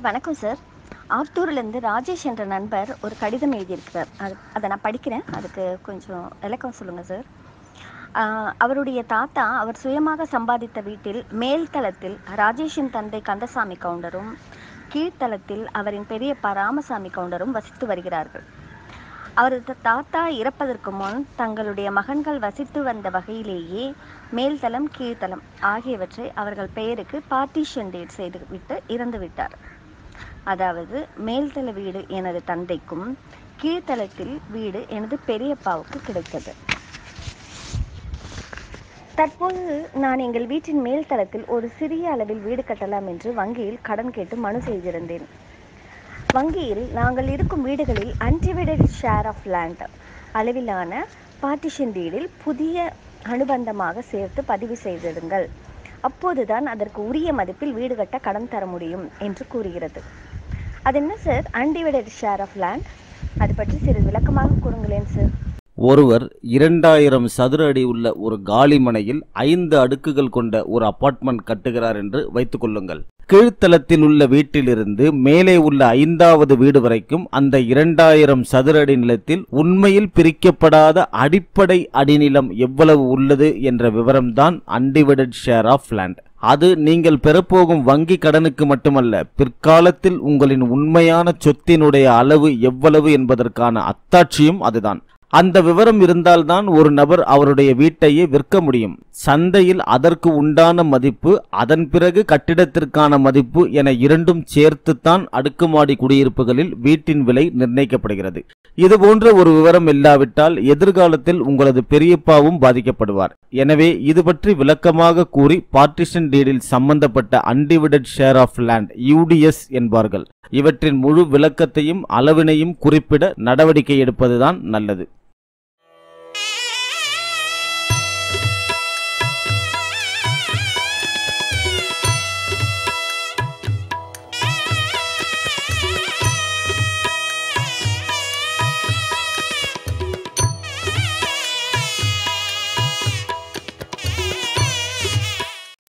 வணக்கம் சார். ஆத்தூர்லேருந்து ராஜேஷ் என்ற நண்பர் ஒரு கடிதம் எழுதியிருக்கிறார். அதை நான் படிக்கிறேன். அதுக்கு கொஞ்சம் விளக்கம் சொல்லுங்கள் சார். அவருடைய தாத்தா அவர் சுயமாக சம்பாதித்த வீட்டில் மேல்தளத்தில் ராஜேஷின் தந்தை கந்தசாமி கவுண்டரும், கீழ்த்தளத்தில் அவரின் பெரியப்பா ராமசாமி கவுண்டரும் வசித்து வருகிறார்கள். அவரது தாத்தா இறப்பதற்கு முன் தங்களுடைய மகன்கள் வசித்து வந்த வகையிலேயே மேல்தளம் கீழ்த்தளம் ஆகியவற்றை அவர்கள் பெயருக்கு பார்ட்டிஷன் டீட் செய்துவிட்டு இறந்து விட்டார். அதாவது மேல்தள வீடு எனது தந்தைக்கும், கீழ்த்தளத்தில் வீடு எனது பெரியப்பாவுக்கு கிடைத்தது. தற்போது நான் எங்கள் வீட்டின் மேல்தளத்தில் ஒரு சிறிய அளவில் வீடு கட்டலாம் என்று வங்கியில் கடன் கேட்டு மனு செய்திருந்தேன். வங்கியில் நாங்கள் இருக்கும் வீடுகளில் அன்டிவைடட் ஷேர் ஆஃப் லேண்ட் அளவிலான பார்ட்டிஷன் டீடில் புதிய அனுபந்தமாக சேர்த்து பதிவு செய்திடுங்கள், அப்போதுதான் அதற்கு உரிய மதிப்பில் வீடு கட்ட கடன் தர முடியும் என்று கூறுகிறது. அது என்ன sir undivided share of land? அது பற்றி சிறிது விளக்கமாக கூறுங்களேன் சார். ஒருவர் 2000 சதுர அடி உள்ள ஒரு காலி மனையில் 5 அடுக்குகள் கொண்ட ஒரு அபார்ட்மெண்ட் கட்டுகிறார் என்று வைத்துக் கொள்ளுங்கள். கீழ்த்தளத்தில் உள்ள வீட்டிலிருந்து மேலே உள்ள 5வது வீடு வரைக்கும் அந்த 2000 சதுர அடி நிலத்தில் உண்மையில் பிரிக்கப்படாத அடிப்படை அடிநிலம் எவ்வளவு உள்ளது என்ற விவரம்தான் அன்டிவைடட் ஷேர் ஆஃப் லேண்ட். அது நீங்கள் பெறப்போகும் வங்கி கடனுக்கு மட்டுமல்ல, பிற்காலத்தில் உங்களின் உண்மையான சொத்தினுடைய அளவு எவ்வளவு என்பதற்கான அத்தாட்சியும் அதுதான். அந்த விவரம் இருந்தால்தான் ஒரு நபர் அவருடைய வீட்டையே விற்க முடியும். சந்தையில் அதற்கு உண்டான மதிப்பு, அதன் பிறகு கட்டிடத்திற்கான மதிப்பு என இரண்டும் சேர்த்துத்தான் அடுக்குமாடி குடியிருப்புகளில் வீட்டின் விலை நிர்ணயிக்கப்படுகிறது. இதுபோன்ற ஒரு விவரம் இல்லாவிட்டால் எதிர்காலத்தில் உங்களது பெரியப்பாவும் பாதிக்கப்படுவார். எனவே இது பற்றி விளக்கமாக கூறி பார்ட்டிஷன் டீடில் சம்பந்தப்பட்ட undivided share of land UDS என்பார்கள். இவற்றின் முழு விளக்கத்தையும் அளவினையும் குறிப்பிட நடவடிக்கை எடுப்பதுதான் நல்லது.